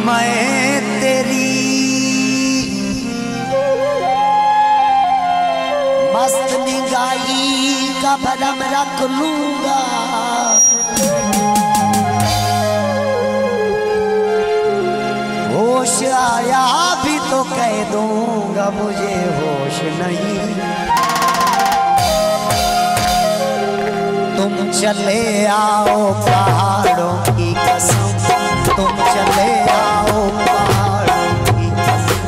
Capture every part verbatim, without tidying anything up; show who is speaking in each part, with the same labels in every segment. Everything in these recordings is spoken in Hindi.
Speaker 1: मैं तेरी मस्त निगाही का भरम रख लूंगा, होश आया भी तो कह दूंगा मुझे होश नहीं। तुम चले आओ पहाड़ों की कसम, तुम चले आओ पहाड़ों की कसम।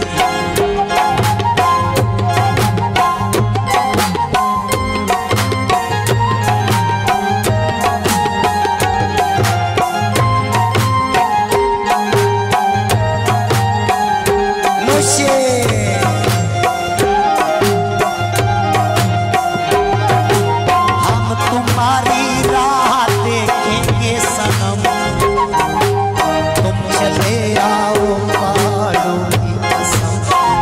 Speaker 1: हम तुम्हारी राह देखेंगे सनम, तुम चले आओ पहाड़ों की कसम।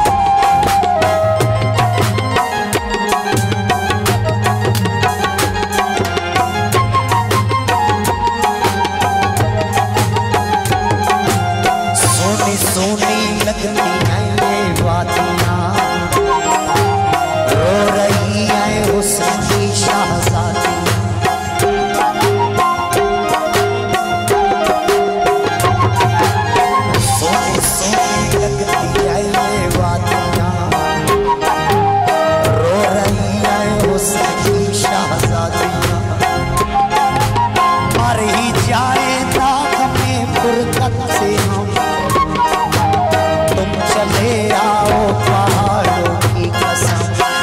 Speaker 1: सोनी सोनी लगती है ये वादियाँ, रो रही है हुस्न की शहज़ादियाँ। सोनी सोनी लगती है ये वादियाँ, रो रही है हुस्न की शहज़ादियाँ। मर ही जाए दाग में फुरकत से हम, तुम चले आओ पहाड़ों की कसम।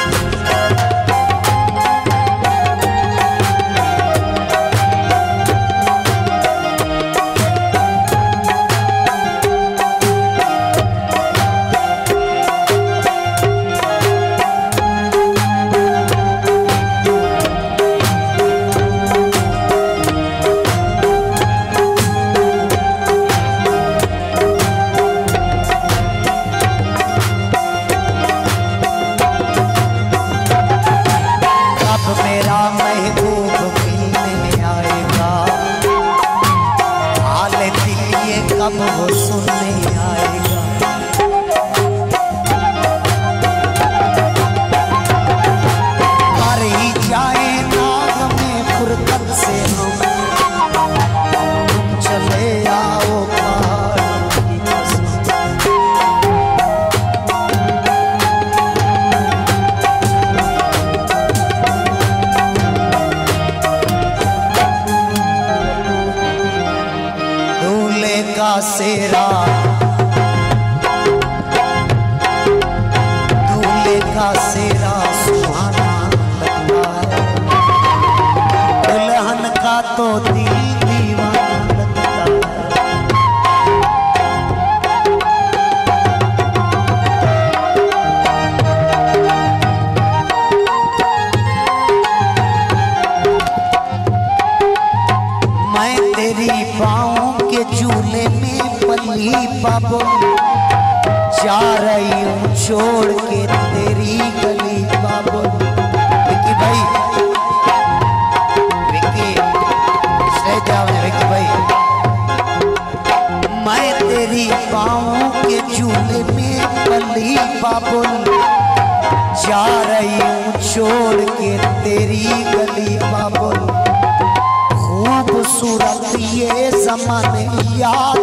Speaker 1: मेरा महबूब मिलने आएगा, हाल दिल ये कब वो सुनने आएगा। मर ही जाए नाग में फुरकत से हम, तुम चले आओ पहाड़ों की कसम। दूल्हे का सेहरा, दूल्हे का सेहरा सुहाना लगता है, दुल्हन का तो दिल दीवाना लगता है। मैं तेरी पाँव के झूले में पली बाबुल, जा रही हूँ छोड़ के तेरी गली बाबुल। विक्की भाई, विक्की से जाओ विक्की भाई। मैं तेरी पाँव के झूले में पली बाबुल, जा रही हूँ छोड़ के तेरी गली बाबुल। खूबसूरत ये ज़माने याद